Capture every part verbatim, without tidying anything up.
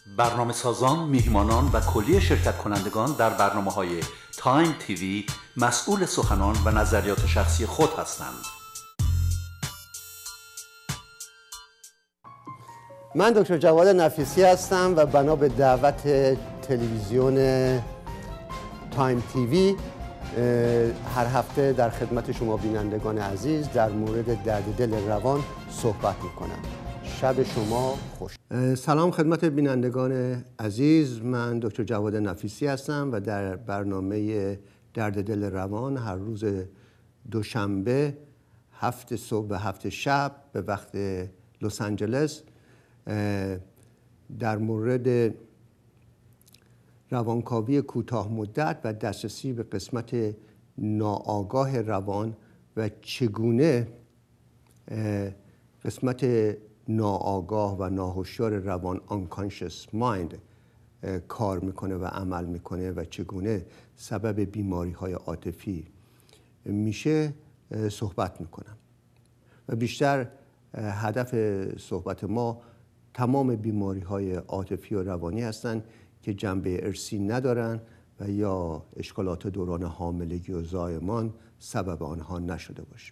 برنامه سازان، میهمانان و کلیه شرکت کنندگان در برنامه‌های تایم تیوی مسئول سخنان و نظریات شخصی خود هستند. من دکتر جواد نفیسی هستم و بنا به دعوت تلویزیون تایم تیوی هر هفته در خدمت شما بینندگان عزیز در مورد درد دل روان صحبت میکنم. شب شما خوش. سلام خدمت بینندگان عزیز، من دکتر جواد نفیسی هستم و در برنامه درد دل روان هر روز دوشنبه هفت صبح و هفت شب به وقت لس آنجلس در مورد روانکاوی کوتاه مدت و دسترسی به قسمت ناآگاه روان و چگونه قسمت ناآگاه و ناهوشیار روان unconscious mind کار میکنه و عمل میکنه و چگونه سبب بیماری های عاطفی میشه صحبت میکنم و بیشتر هدف صحبت ما تمام بیماری های عاطفی و روانی هستند که جنبه ارثی ندارن و یا اشکالات دوران حاملگی و زایمان سبب آنها نشده باشه.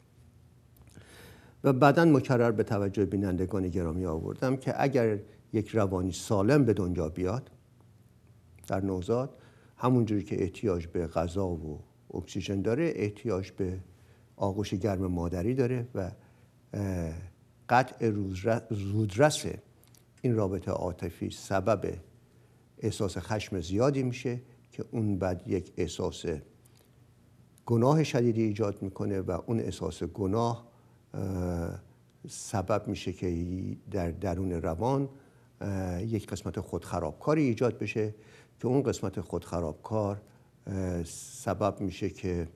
و بعداً مکرر به توجه بینندگان گرامی آوردم که اگر یک روانی سالم به دنیا بیاد در نوزاد، همونجوری که احتیاج به غذا و اکسیژن داره، احتیاج به آغوش گرم مادری داره و قطع زودرس این رابطه عاطفی سبب احساس خشم زیادی میشه که اون بعد یک احساس گناه شدیدی ایجاد میکنه و اون احساس گناه سبب میشه که در درون روان یک قسمت خودخرابکاری ایجاد بشه که اون قسمت خودخرابکار سبب میشه که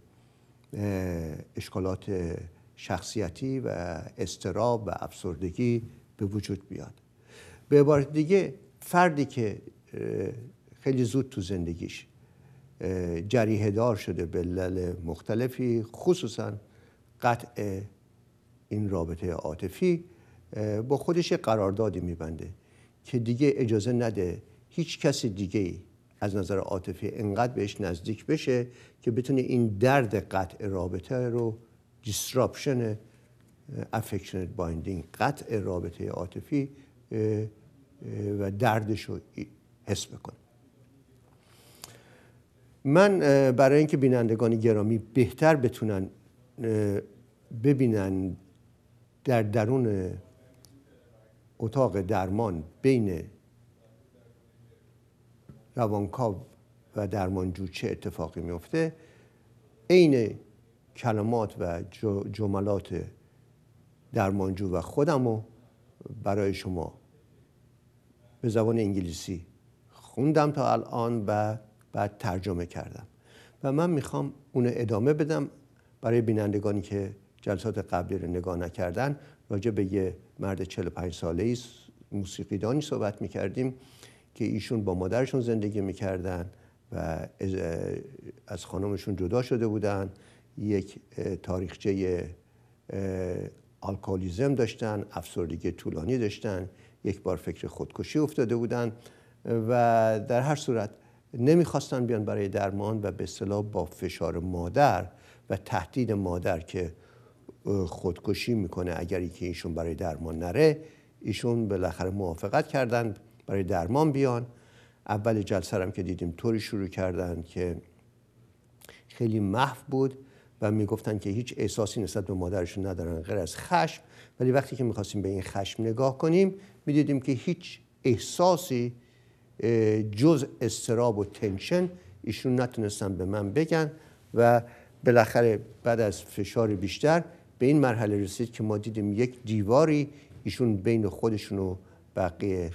اشکالات شخصیتی و اضطراب و افسردگی به وجود بیاد. به عبارت دیگه فردی که خیلی زود تو زندگیش جریحه دار شده به علل مختلفی، خصوصا قطع این رابطه عاطفی، با خودش قراردادی میبنده که دیگه اجازه نده هیچ کسی دیگه از نظر عاطفی انقدر بهش نزدیک بشه که بتونه این درد قطع رابطه رو disruption affectionate binding، قطع رابطه عاطفی و دردش رو حس بکنه. من برای اینکه بینندگان گرامی بهتر بتونن ببینن در درون اتاق درمان بین روانکاو و درمانجو چه اتفاقی میفته، عین کلمات و جملات درمانجو و خودمو برای شما به زبان انگلیسی خوندم تا الان و بعد ترجمه کردم و من میخوام اونو ادامه بدم برای بینندگانی که جلسات قبلی رو نگاه نکردن. راجع به یه مرد چهل و پنج ساله‌ای موسیقیدانی صحبت میکردیم که ایشون با مادرشون زندگی میکردن و از خانمشون جدا شده بودن، یک تاریخچه الکلیزم داشتن، افسردگی طولانی داشتن، یک بار فکر خودکشی افتاده بودن و در هر صورت نمیخواستن بیان برای درمان و به اصطلاح با فشار مادر و تهدید مادر که خودکشی میکنه اگری که ایشون برای درمان نره، ایشون بالاخره موافقت کردن برای درمان بیان. اول جلسه هم که دیدیم طوری شروع کردن که خیلی محو بود و میگفتن که هیچ احساسی نسبت به مادرشون ندارن غیر از خشم، ولی وقتی که میخواستیم به این خشم نگاه کنیم میدیدیم که هیچ احساسی جز اضطراب و تنشن ایشون نتونستن به من بگن و بالاخره بعد از فشار بیشتر به این مرحله رسید که ما دیدیم یک دیواری ایشون بین خودشون و بقیه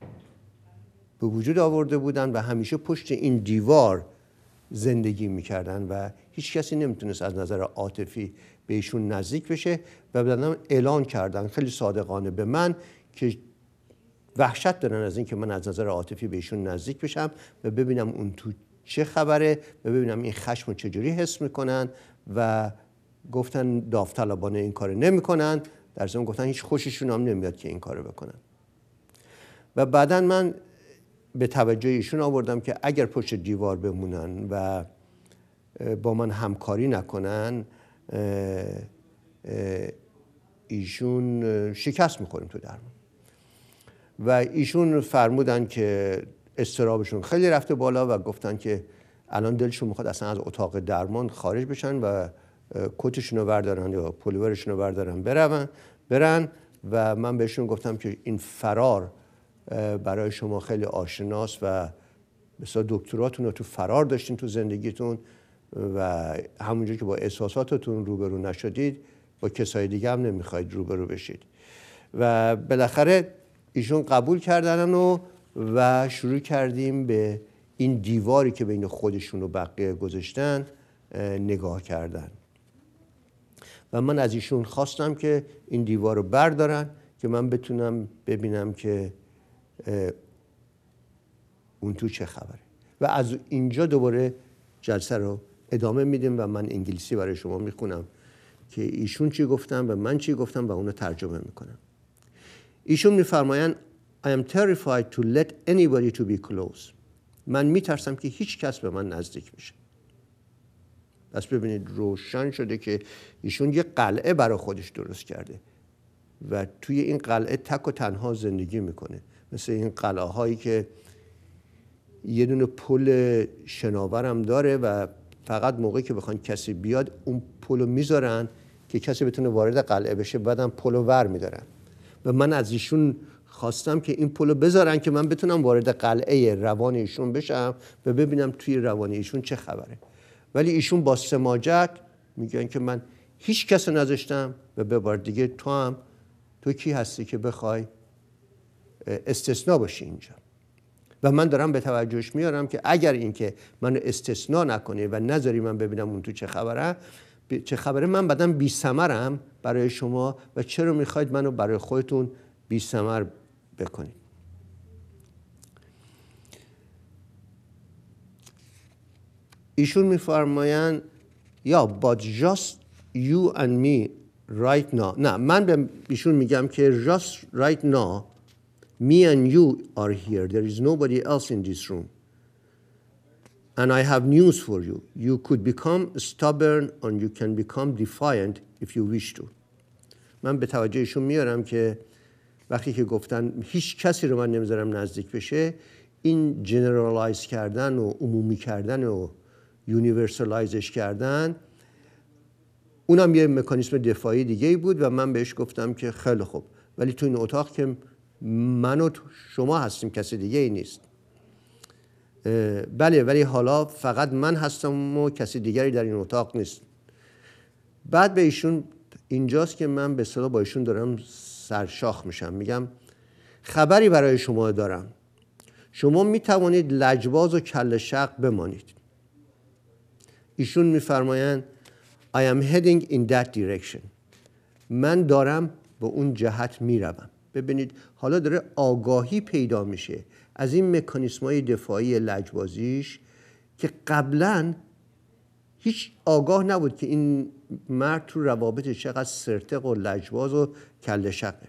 به وجود آورده بودن و همیشه پشت این دیوار زندگی میکردن و هیچ کسی نمیتونست از نظر عاطفی به ایشون نزدیک بشه و بعداً اعلان کردن خیلی صادقانه به من که وحشت دارن از این که من از نظر عاطفی به ایشون نزدیک بشم و ببینم اون تو چه خبره و ببینم این خشم رو چجوری حس میکنن و گفتن داوطلبانه این کار نمیکنن، در ضمن گفتن هیچ خوششون هم نمیاد که این کارو بکنن. و بعداً من به توجه ایشون آوردم که اگر پشت دیوار بمونن و با من همکاری نکنن ایشون شکست میخوریم تو درمان. و ایشون فرمودن که اضطرابشون خیلی رفته بالا و گفتن که الان دلشون میخواد اصلا از اتاق درمان خارج بشن و کتشون رو بردارن یا پولورشون رو بردارن برن برن و من بهشون گفتم که این فرار برای شما خیلی آشناست و مثلا دکتراتون رو تو فرار داشتین تو زندگیتون و همونجور که با احساساتتون روبرو نشدید با کسای دیگه هم نمیخواید روبرو بشید. و بالاخره ایشون قبول کردن و و شروع کردیم به این دیواری که بین خودشون و بقیه گذاشتن نگاه کردن و من از ایشون خواستم که این دیوار رو بردارن که من بتونم ببینم که اون تو چه خبره. و از اینجا دوباره جلسه رو ادامه میدیم و من انگلیسی برای شما میخونم که ایشون چی گفتن و من چی گفتم و اونو ترجمه میکنم. ایشون میفرمایند I am terrified to let anybody to be close. من میترسم که هیچ کس به من نزدیک بشه. پس ببینید روشن شده که ایشون یه قلعه برای خودش درست کرده و توی این قلعه تک و تنها زندگی میکنه، مثل این قلعه هایی که یه دونه پل شناور هم داره و فقط موقعی که بخوان کسی بیاد اون پلو میذارن که کسی بتونه وارد قلعه بشه، بعدم پلو ور میدارن. و من از ایشون خواستم که این پلو بذارن که من بتونم وارد قلعه روان ایشون بشم و ببینم توی روان ایشون چه خبره. ولی ایشون با سماجت میگن که من هیچ کس نذاشتم و به بار دیگه تو هم تو کی هستی که بخوای استثناء باشی اینجا. و من دارم به توجهش میارم که اگر این که منو استثناء نکنه و نذاری من ببینم اون تو چه خبره چه خبره من بعدم بی ثمرم برای شما و چرا میخواید منو برای خودتون بی ثمر بکنید. ایشون میفرمایند یا but just you and me right now. نه من به ایشون میگم که just right now me and you are here. There is nobody else in this room. And I have news for you. You could become stubborn and you can become defiant if you wish to. من به توجه ایشون میارم که وقتی که گفتن هیچ کسی رو من نمیذارم نزدیک بشه، این جنرالایز کردن و عمومی کردن و یونیورسالایزش کردن اونم یه مکانیسم دفاعی دیگه بود و من بهش گفتم که خیلی خوب، ولی تو این اتاق که من و شما هستیم، کسی دیگه ای نیست. بله ولی حالا فقط من هستم و کسی دیگری در این اتاق نیست. بعد به ایشون اینجاست که من به اصطلاح با ایشون دارم سرشاخ میشم. میگم خبری برای شما دارم، شما میتوانید لجباز و کله شق بمانید. ایشون میفرمایند I am heading in that direction. من دارم به اون جهت میروم. ببینید حالا داره آگاهی پیدا میشه از این مکانیسم‌های دفاعی لجبازیش که قبلاً هیچ آگاه نبود که این مرد تو روابطش چقدر سرتق و لجباز و کله شقه.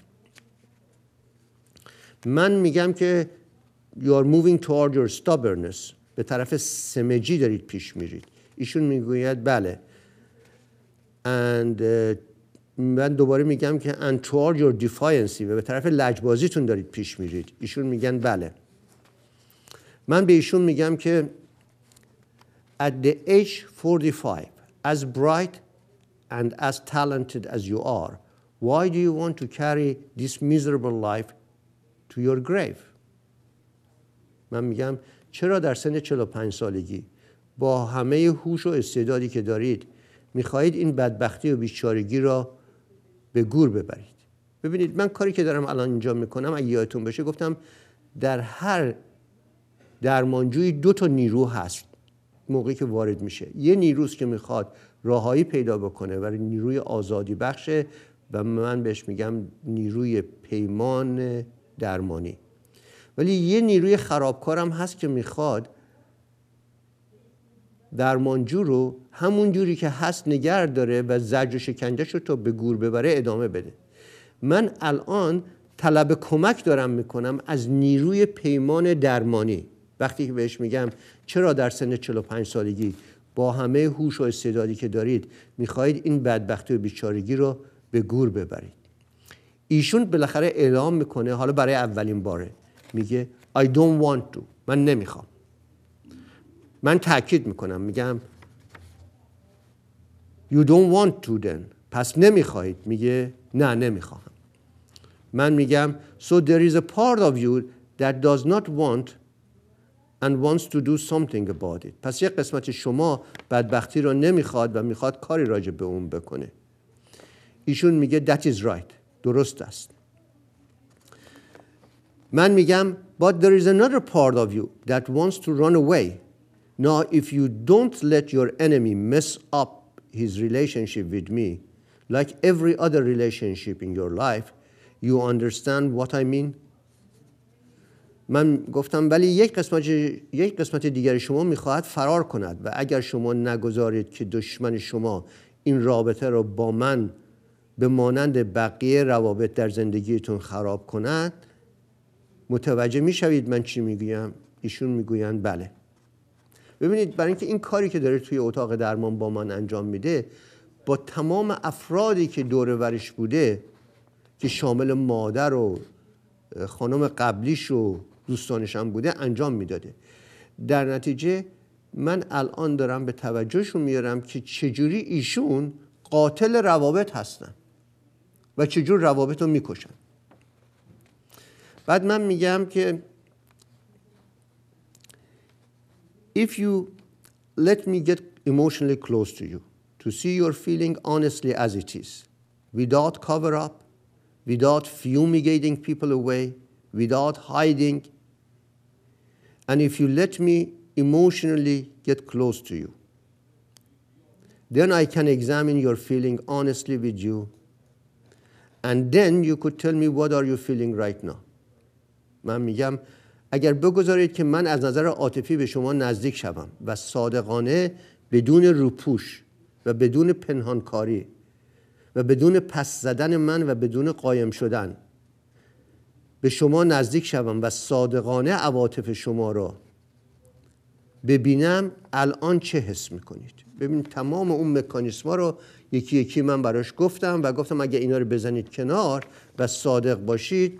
من میگم که you are moving toward your stubbornness. به طرف سمجی دارید پیش میرید. ایشون میگوید بله. and uh, من دوباره میگم که and toward your defiancy و به طرف لجبازیتون دارید پیش میرید. ایشون میگن بله. من به ایشون میگم که at the age forty-five as bright and as talented as you are, why do you want to carry this miserable life to your grave? من میگم چرا در سن چهل و پنج سالگی با همه هوش و استعدادی که دارید میخواهید این بدبختی و بیچارگی را به گور ببرید؟ ببینید من کاری که دارم الان اینجا میکنم اگه یادتون باشه گفتم در هر درمانجویی دو تا نیرو هست موقعی که وارد میشه. یه نیروست که میخواد راهایی پیدا بکنه و نیروی آزادی بخشه و من بهش میگم نیروی پیمان درمانی. ولی یه نیروی خرابکارم هست که میخواد درمانجو رو همون جوری که هست نگه داره و زجر و شکنجهش رو تا به گور ببره ادامه بده. من الان طلب کمک دارم میکنم از نیروی پیمان درمانی. وقتی که بهش میگم چرا در سن چهل و پنج سالگی با همه هوش و استعدادی که دارید میخواهید این بدبختی و بیچارگی رو به گور ببرید، ایشون بالاخره اعلام میکنه، حالا برای اولین باره میگه I don't want to، من نمیخوام. من تاکید میکنم میگم You don't want to then، پس نمیخواهید. میگه نه نمیخوام. من میگم So there is a part of you that does not want and wants to do something about it. پس یک قسمت شما بدبختی رو نمیخواد و میخواد کاری راجع به اون بکنه. ایشون میگه That is right، درست است. من میگم But there is another part of you that wants to run away. Now if you don't let your enemy mess up his relationship with me like every other relationship in your life, you understand what I mean? من گفتم ولی یک قسمت یک قسمت دیگر شما میخواهد فرار کند و اگر شما نگذارید که دشمن شما این رابطه رو با من به مانند بقیه روابط در زندگیتون خراب کند، متوجه میشوید من چی میگویم؟ ایشون میگویند بله. ببینید برای اینکه این کاری که داره توی اتاق درمان با من انجام میده با تمام افرادی که دور ورش بوده که شامل مادر و خانم قبلیش و دوستانش هم بوده انجام میداده. در نتیجه من الان دارم به توجهشون میارم که چجوری ایشون قاتل روابط هستن و چجور روابط رو میکشن. بعد من میگم که If you let me get emotionally close to you, to see your feeling honestly as it is, without cover up, without fumigating people away, without hiding, and if you let me emotionally get close to you, then I can examine your feeling honestly with you, and then you could tell me what are you feeling right now. من میگم اگر بگذارید که من از نظر عاطفی به شما نزدیک شوم و صادقانه بدون روپوش و بدون پنهانکاری و بدون پس زدن من و بدون قایم شدن به شما نزدیک شوم و صادقانه عواطف شما را ببینم، الان چه حس میکنید؟ ببین تمام اون مکانیسما رو یکی یکی من براش گفتم و گفتم اگه اینا رو بزنید کنار و صادق باشید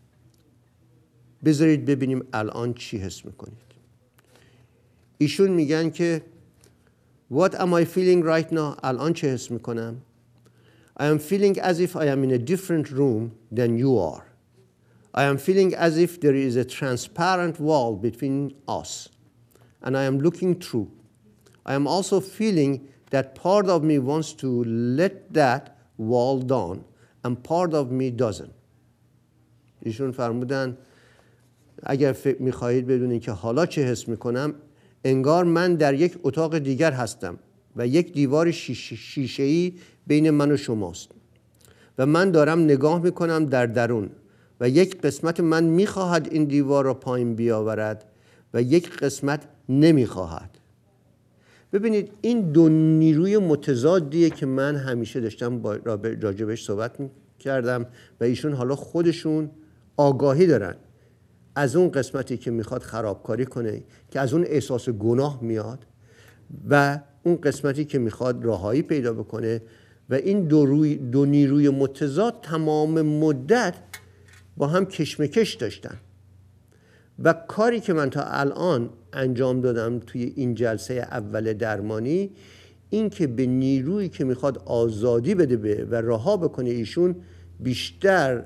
بذارید ببینیم الان چی حس میکنید. ایشون میگن که What am I feeling right now؟ الان چه حس میکنم؟ I am feeling as if I am in a different room than you are. I am feeling as if there is a transparent wall between us and I am looking through. I am also feeling that part of me wants to let that wall down and part of me doesn't. ایشون فرمودن اگر فکر میخواهید بدونید که حالا چه حس میکنم، انگار من در یک اتاق دیگر هستم و یک دیوار شیشه‌ای بین من و شماست و من دارم نگاه میکنم در درون و یک قسمت من میخواهد این دیوار را پایین بیاورد و یک قسمت نمیخواهد. ببینید این دو نیروی متضادیه که من همیشه داشتم راجبش صحبت میکردم و ایشون حالا خودشون آگاهی دارن از اون قسمتی که میخواد خرابکاری کنه که از اون احساس گناه میاد و اون قسمتی که میخواد راهایی پیدا بکنه و این دو, روی دو نیروی متضاد تمام مدت با هم کشمکش داشتن و کاری که من تا الان انجام دادم توی این جلسه اول درمانی این که به نیرویی که میخواد آزادی بده به و رها بکنه ایشون بیشتر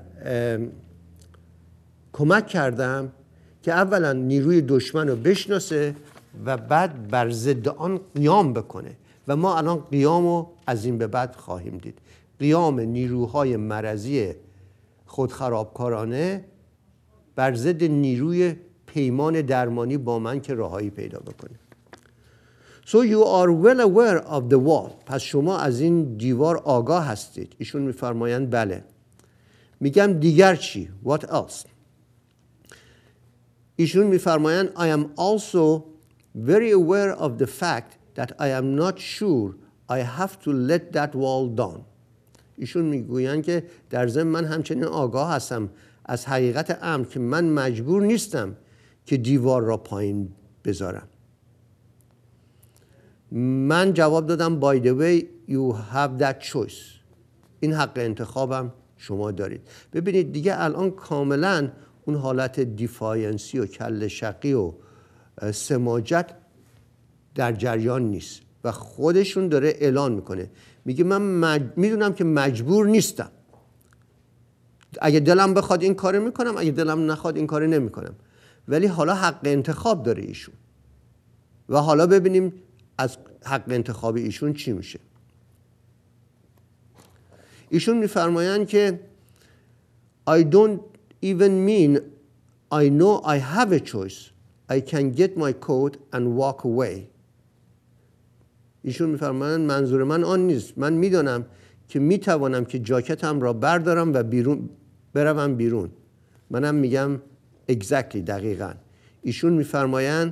کمک کردم که اولا نیروی دشمن رو بشناسه و بعد بر ضد آن قیام بکنه و ما الان قیامو از این به بعد خواهیم دید. قیام نیروهای مرضی خودخرابکارانه بر ضد نیروی پیمان درمانی با من که راهایی پیدا بکنه. So you are well aware of the wall. پس شما از این دیوار آگاه هستید. ایشون میفرمایند بله. میگم دیگر چی؟ What else؟ ایشون میفرمایند I am also very aware of the fact that I am not sure I have to let that wall down. ایشون میگویند که در ضمن من همچنین آگاه هستم از حقیقت امر که من مجبور نیستم که دیوار را پایین بذارم. من جواب دادم by the way you have that choice. این حق انتخابم شما دارید. ببینید دیگه الان کاملا اون حالت دیفاینسی و کل شقی و سماجت در جریان نیست و خودشون داره اعلان میکنه، میگه من مج... میدونم که مجبور نیستم، اگه دلم بخواد این کارو میکنم، اگه دلم نخواد این کارو نمیکنم. ولی حالا حق انتخاب داره ایشون و حالا ببینیم از حق انتخاب ایشون چی میشه. ایشون میفرمایند که I don't even mean I know I have a choice. I can get my coat and walk away. ایشون میفرمایند منظور من آن نیست. من میدونم که میتوانم که جاکتم را بردارم و بیرون بروم بیرون. منم میگم exactly دقیقاً. ایشون میفرمایند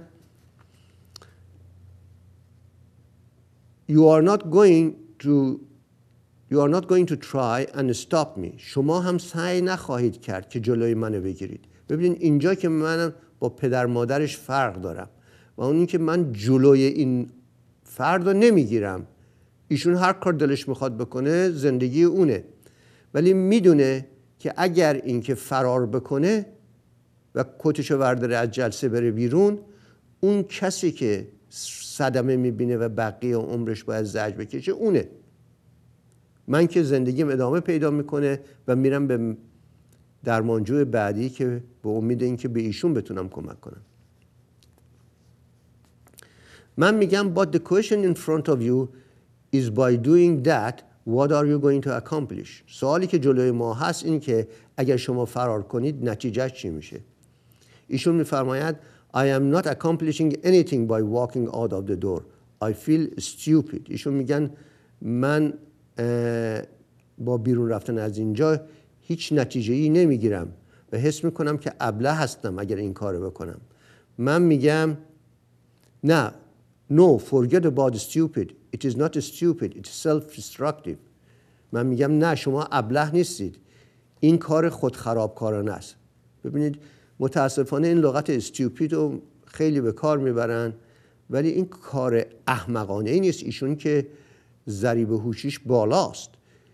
You are not going to You are not going to try and stop me. شما هم سعی نخواهید کرد که جلوی منو بگیرید. ببینید اینجا که من با پدر مادرش فرق دارم و اون این که من جلوی این فرد رو نمیگیرم. ایشون هر کار دلش میخواد بکنه زندگی اونه، ولی میدونه که اگر این که فرار بکنه و کتشو ورداره از جلسه بره بیرون، اون کسی که صدمه میبینه و بقیه عمرش باید زجر بکشه اونه. من که زندگیم ادامه پیدا میکنه و میرم به درمانجوی بعدی که به امید این که به ایشون بتونم کمک کنم. من میگم but the question in front of you is by doing that what are you going to accomplish. سوالی که جلوی ما هست این که اگر شما فرار کنید نتیجه چی میشه. ایشون میفرماید I am not accomplishing anything by walking out of the door. I feel stupid. ایشون میگن من با بیرون رفتن از اینجا هیچ نتیجه‌ای نمیگیرم و حس میکنم که ابله هستم اگر این کارو بکنم. من میگم نه no forget about stupid. It is not stupid. It's self-destructive. من میگم نه شما ابله نیستید، این کار خود خرابکارانه است. ببینید متاسفانه این لغت stupid رو خیلی به کار میبرن، ولی این کار احمقانه ای نیست. ایشون که ضریب هوشیش بالاست،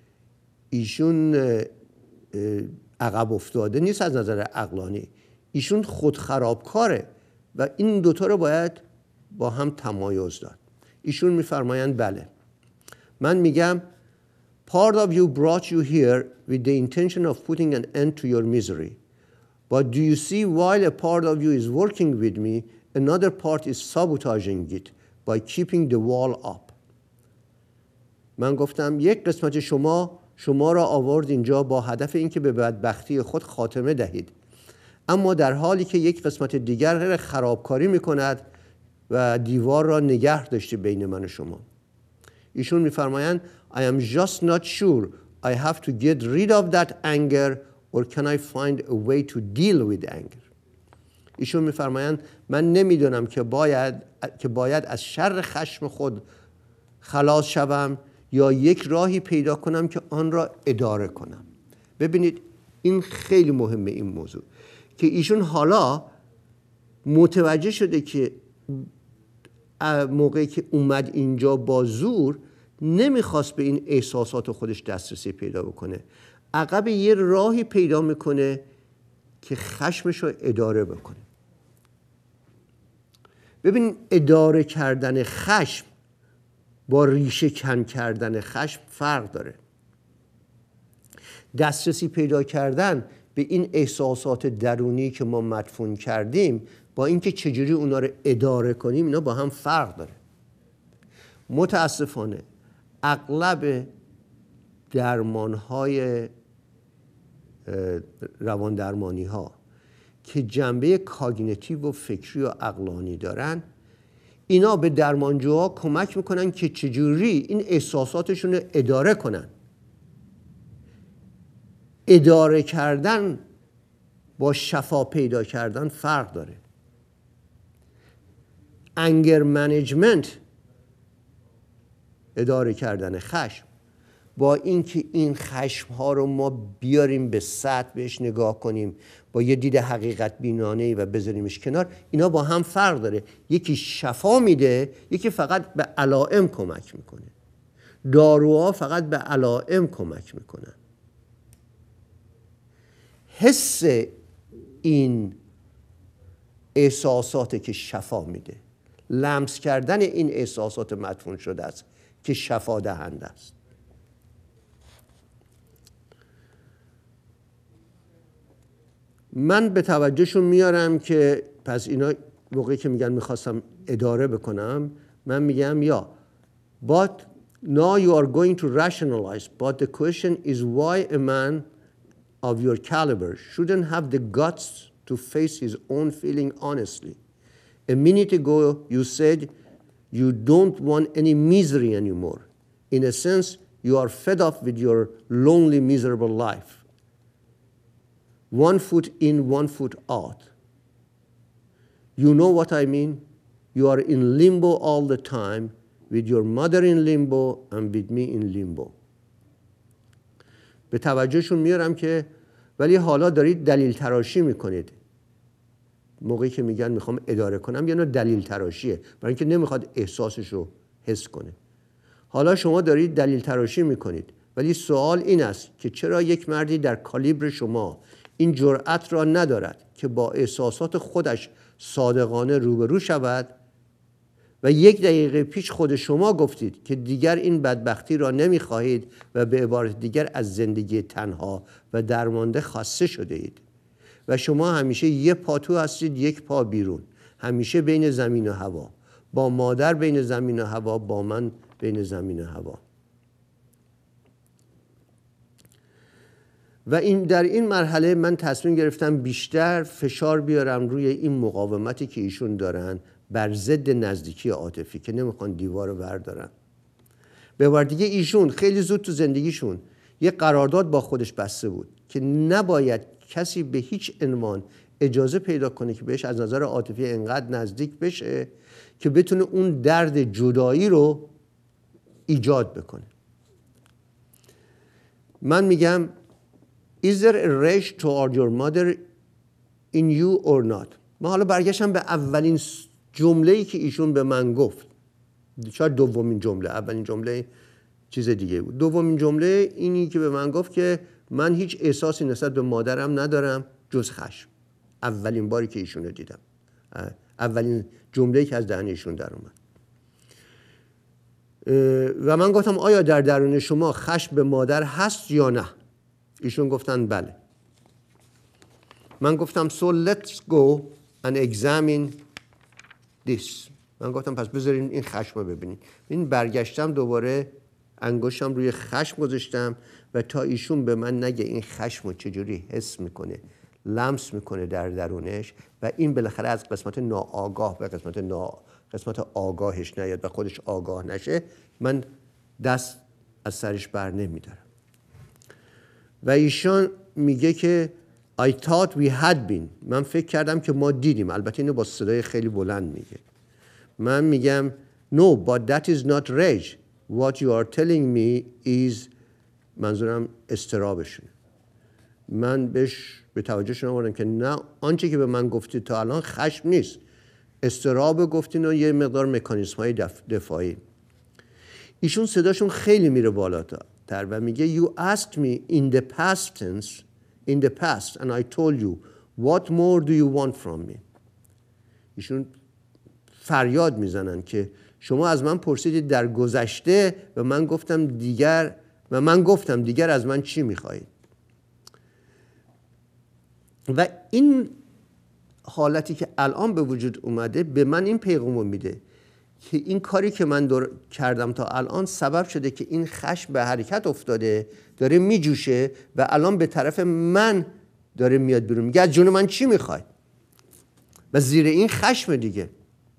ایشون عقب افتاده نیست از نظر عقلانی، ایشون خود خرابکاره و این دوتا رو باید با هم تمایز داد. ایشون میفرمایند بله. من میگم part of you brought you here with the intention of putting an end to your misery. But do you see while a part of you is working with me, another part is sabotaging it by keeping the wall up. من گفتم یک قسمت شما شما را آورد اینجا با هدف اینکه به بدبختی خود خاتمه دهید، اما در حالی که یک قسمت دیگر خرابکاری میکند و دیوار را نگه داشته بین من و شما. ایشون میفرمایند I am just not sure I have to get rid of that anger or can I find a way to deal with anger. ایشون میفرمایند من نمیدونم که باید که باید از شر خشم خود خلاص شوم یا یک راهی پیدا کنم که آن را اداره کنم. ببینید این خیلی مهمه این موضوع که ایشون حالا متوجه شده که موقعی که اومد اینجا با زور نمیخواست به این احساسات خودش دسترسی پیدا بکنه، عقب یه راهی پیدا میکنه که خشمش رو اداره بکنه. ببین اداره کردن خشم با ریشه کن کردن خشم فرق داره. دسترسی پیدا کردن به این احساسات درونی که ما مدفون کردیم با اینکه چجوری اونا رو اداره کنیم اینا با هم فرق داره. متاسفانه اغلب درمان‌های روان درمانی ها که جنبه کاگنیتیو و فکری و عقلانی دارن، اینا به درمانجوها کمک میکنن که چجوری این احساساتشون رو اداره کنن. اداره کردن با شفا پیدا کردن فرق داره. انگر منیجمنت اداره کردن خشم با اینکه این خشم ها رو ما بیاریم به سطح بهش نگاه کنیم با یه دید حقیقت بینانه و بذاریمش کنار، اینا با هم فرق داره. یکی شفا میده، یکی فقط به علائم کمک میکنه. داروها فقط به علائم کمک میکنن. حس این احساساته که شفا میده، لمس کردن این احساسات مدفون شده است که شفا دهنده است. من به توجهشون میارم که پس اینا موقعی که میگن میخواستم اداره بکنم، من میگم یا but now you are going to rationalize, but the question is why a man of your caliber shouldn't have the guts to face his own feeling honestly. A minute ago you said you don't want any misery anymore. In a sense, you are fed up with your lonely, miserable life. One foot in, one foot out. You know what I mean? You are in limbo all the time, with your mother in limbo and with me in limbo. به توجهشون میارم که ولی حالا دارید دلیل تراشی میکنید. موقعی که میگن میخوام اداره کنم یه نوع دلیل تراشیه، برای اینکه نمیخواد احساسش رو حس کنه. حالا شما دارید دلیل تراشی میکنید، ولی سوال این است که چرا یک مردی در کالیبر شما این جرأت را ندارد که با احساسات خودش صادقانه روبرو شود و یک دقیقه پیش خود شما گفتید که دیگر این بدبختی را نمیخواهید و به عبارت دیگر از زندگی تنها و درمانده خسته شده اید و شما همیشه یه پا تو هستید یک پا بیرون، همیشه بین زمین و هوا، با مادر بین زمین و هوا، با من بین زمین و هوا. و این در این مرحله من تصمیم گرفتم بیشتر فشار بیارم روی این مقاومتی که ایشون دارن بر ضد نزدیکی عاطفی که نمیخوان دیوار رو بردارن. به عبارت دیگه ایشون خیلی زود تو زندگیشون یه قرارداد با خودش بسته بود که نباید کسی به هیچ عنوان اجازه پیدا کنه که بهش از نظر عاطفی انقدر نزدیک بشه که بتونه اون درد جدایی رو ایجاد بکنه. من میگم Is there a rage toward your mother in you or not? من حالا برگشتم به اولین جمله‌ای که ایشون به من گفت. شاید دومین جمله، اولین جمله چیز دیگه بود. دومین جمله اینی که به من گفت که من هیچ احساسی نسبت به مادرم ندارم جز خشم. اولین باری که ایشون رو دیدم. اولین جمله‌ای که از دهن ایشون در اومد. و من گفتم آیا در درون شما خشم به مادر هست یا نه؟ ایشون گفتن بله. من گفتم so let's go and examine this. من گفتم پس بذارین این خشم رو ببینین. این برگشتم دوباره انگشتم روی خشم گذاشتم و تا ایشون به من نگه این خشم رو چجوری حس میکنه، لمس میکنه در درونش و این بالاخره از قسمت ناآگاه به قسمت نا... قسمت آگاهش نیاد و خودش آگاه نشه، من دست از سرش بر نمیدارم. و ایشان میگه که I thought we had been. من فکر کردم که ما دیدیم. البته اینو با صدای خیلی بلند میگه. من میگم No, but that is not rage. What you are telling me is منظورم استرابشون. من بهش به توجهشون آوردم که نه، آنچه که به من گفتید تا الان خشم نیست، استراب گفتین و یه مقدار مکانیسم های دف... دفاعی. ایشون صداشون خیلی میره بالاتر و میگه You asked me in the past tense in the past and I told you what more do you want from me. ایشون فریاد میزنن که شما از من پرسیدید در گذشته و من گفتم دیگر و من گفتم دیگر از من چی میخواهید. و این حالتی که الان به وجود اومده به من این پیغامو میده که این کاری که من دور کردم تا الان سبب شده که این خشم به حرکت افتاده، داره میجوشه و الان به طرف من داره میاد بیرون. میگه از جون من چی میخوای؟ و زیر این خشم دیگه.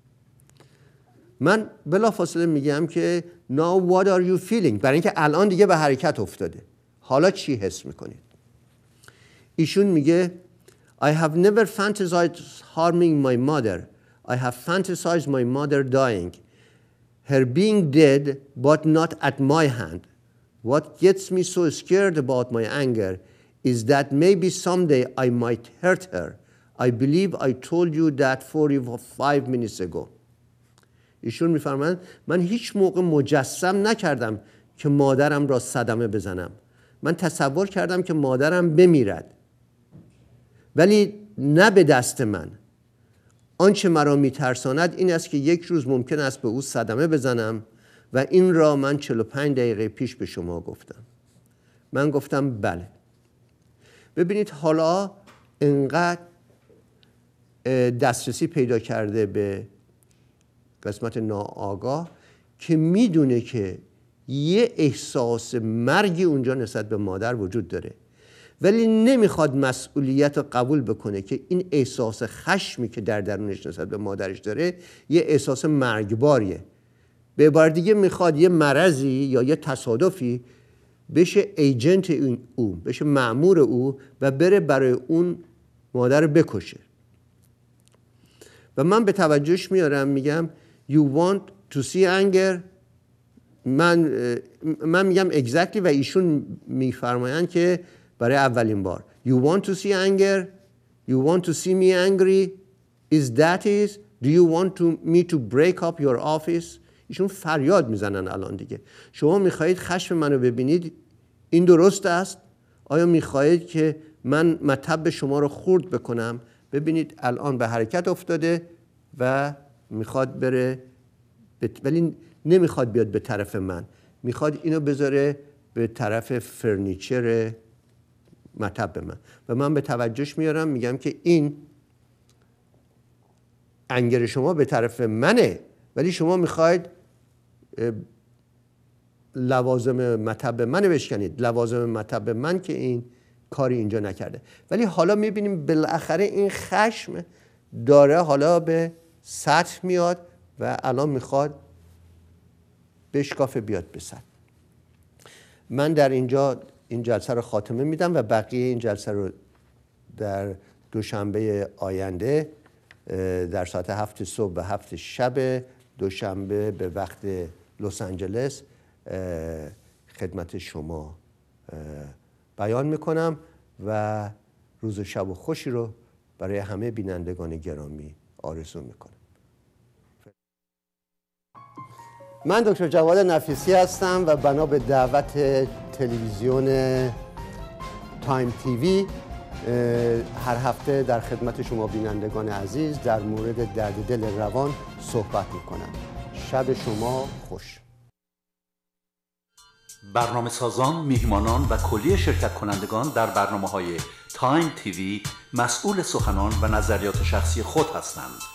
من بلافاصله میگم که now what are you feeling؟ برای اینکه الان دیگه به حرکت افتاده. حالا چی حس میکنید؟ ایشون میگه I have never fantasized harming my mother. I have fantasized my mother dying. Her being dead but not at my hand. What gets me so scared about my anger is that maybe someday I might hurt her. I believe I told you that forty-five minutes ago. ایشون میفرمایند من هیچ موقع مجسم نکردم که مادرم را صدمه بزنم. من تصور کردم که مادرم بمیرد، ولی نه به دست من. آنچه مرا میترساند این است که یک روز ممکن است به او صدمه بزنم و این را من چهل و پنج دقیقه پیش به شما گفتم. من گفتم بله. ببینید حالا انقدر دسترسی پیدا کرده به قسمت ناآگاه که میدونه که یه احساس مرگی اونجا نسبت به مادر وجود داره، ولی نمیخواد مسئولیت رو قبول بکنه که این احساس خشمی که در درونش نسبت به مادرش داره یه احساس مرگباریه. به عبارت دیگه میخواد یه مرضی یا یه تصادفی بشه ایجنت او، بشه مأمور او و بره برای اون مادر رو بکشه. و من به توجهش میارم میگم you want to see anger. من من میگم exactly و ایشون میفرمایند که برای اولین بار you want to see anger, you want to see me angry, is that is, do you want to me to break up your office. ایشون فریاد میزنن الان دیگه. شما میخواهید خشم منو ببینید، این درست است؟ آیا میخواهید که من مطب شما رو خرد بکنم؟ ببینید الان به حرکت افتاده و میخواد بره، ولی نمیخواد بیاد به طرف من، میخواد اینو بذاره به طرف فرنیچر مطب من. و من به توجهش میارم میگم که این انگر شما به طرف منه، ولی شما میخواید لوازم مطب منو بشکنید. لوازم مطب من که این کاری اینجا نکرده. ولی حالا میبینیم بالاخره این خشم داره حالا به سطح میاد و الان میخواد بشکافه بیاد به سطح. من در اینجا این جلسه رو خاتمه میدم و بقیه این جلسه رو در دوشنبه آینده در ساعت هفت صبح و هفت شب دوشنبه به وقت لس آنجلس خدمت شما بیان میکنم و روز و شب و خوشی رو برای همه بینندگان گرامی آرزو میکنم. من دکتر جواد نفیسی هستم و بنا به دعوت تلویزیون تایم تیوی هر هفته در خدمت شما بینندگان عزیز در مورد درد دل روان صحبت میکنم. شب شما خوش. برنامه سازان، میهمانان و کلیه شرکت کنندگان در برنامه‌های تایم تیوی مسئول سخنان و نظریات شخصی خود هستند.